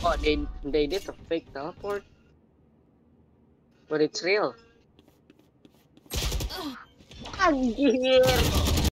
Oh, they did a fake teleport, but it's real. Anjir.